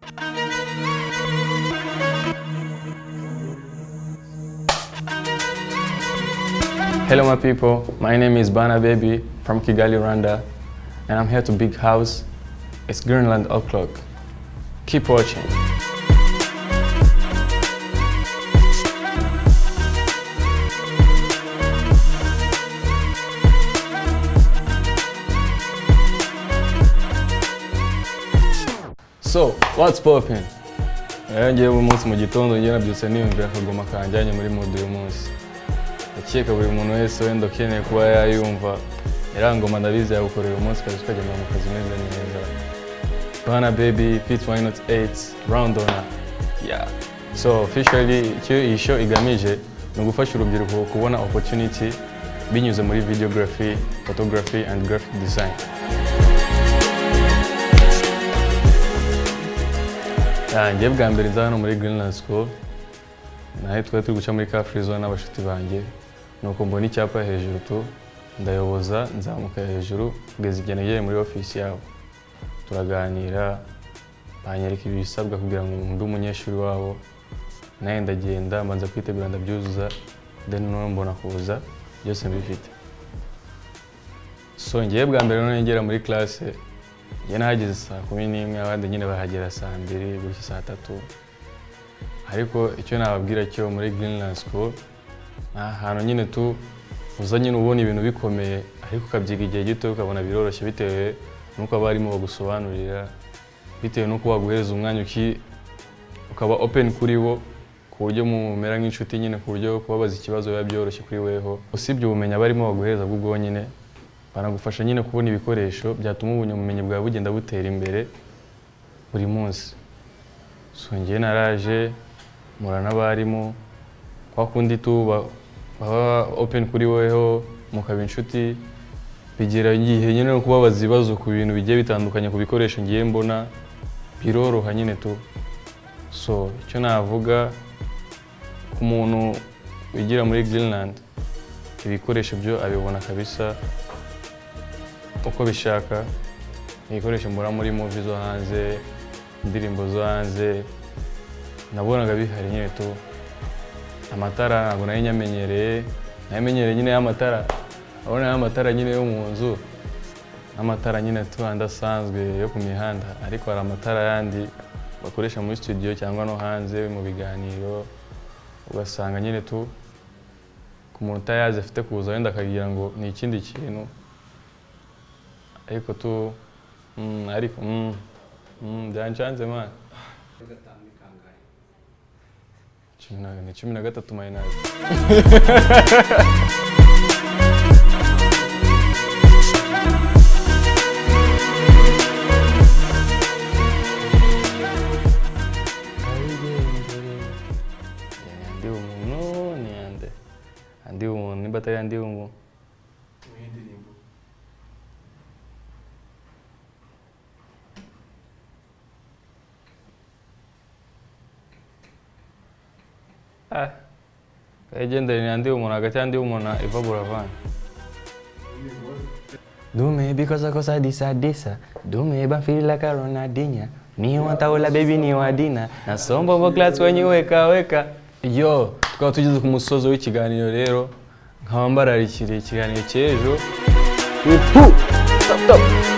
Hello my people, my name is Burna baby from Kigali, Rwanda, and I'm here to Big House. It's Greenland o'clock. Keep watching. So, what's popping? Ngiye uyu munsi mu gitondo ngiye nabyutse niyumvira akagoma kanjyanye muri mode uyu munsi. Akeka buri muntu wese wenda ukeneye kuba yayumva irangoma ndabizi yagukorera uyu munsi kazi ukagenda mu kazi neza neza. Burna baby fit why not 8 round on. Yeah. So officially iyi show igamije no gufasha urubyiruko kubona opportunity binyuze muri videography, photography and graphic design. Ngiye bwa mbere nza hano muri Greenland School. Nahe turi guca muri car free zone n'abashuti banjye. Nuko mbona icyapa hejuru tu ndayoboza nzamuka hejuru kugeza igihe nageye muri office yabo. Turaganira banyereka ibisabwa kugira ngo ndi umunyeshuri wabo. Naye ndagenda mbanza kwitegura ndabyuzuza then none mbona kuza byose mbifite. So ngiye bwa mbere none ngera muri class njye nahageze saa 11 abandi nyine bahagera saa 2 gutyo saa 3. Ariko icyo nababwira cyo muri Greenland School ahantu nyine tu uza nyine ubona ibintu bikomeye ariko ukabyiga igihe gito ukabona biroroshye bitewe nuko abarimo bagusobanurira, bitewe nuko waguhereza umwanya ukaba open kuri bo ku buryo mumera nk'inshuti nyine ku buryo kubabaza ikibazo biba byoroshye kuri weho. Usibye ubumenyi abarimo baguhereza bwo nyine banagufasha nyine kubona ibikoresho byatuma ubumenyi bwawe bugenda butera imbere buri munsi. So ngiye naraje murana barimo kwa kundi tu baba open kuri weho mukaba inshuti bigira igihe nyine no kubabaza ibibazo ku bintu bigiye bitandukanye ku bikoresho ngiye mbona biroroha nyine tu. So icyo navuga ku muntu wigira muri Greenland ibikoresho byo abibona kabisa uko bishaka. Ibikoresho mbona muri movie zo hanze, indirimbo zo hanze nabonaga bihari nyine tu. Amatara ntabwo nayo nyamenyereye nyine y'amatara, abona y'amatara nyine yo mu nzu, amatara nyine tu andasanzwe yo ku mihanda, ariko hari amatara yandi bakoresha muri studio cyangwa no hanze mu biganiro ugasanga nyine tu ku muntu utayazi afite kuza wenda akagira ngo ni ikindi kintu, ariko tu ariko byanchanze man. 13 mayinazi. Andi umuntu nimba atari andi umuntu. Legendary ni andi umuntu hagati andi umuntu iva buravan. Dume because akosa disa dume ba feel like a Ronaldinho. Ni wataola baby ni wadina na sombo bo class wenye weka. Yo tukaba tugeze ku musozo w'ikiganiro rero nkaba mbararikiriye ikiganiro cy'ejo. Stop.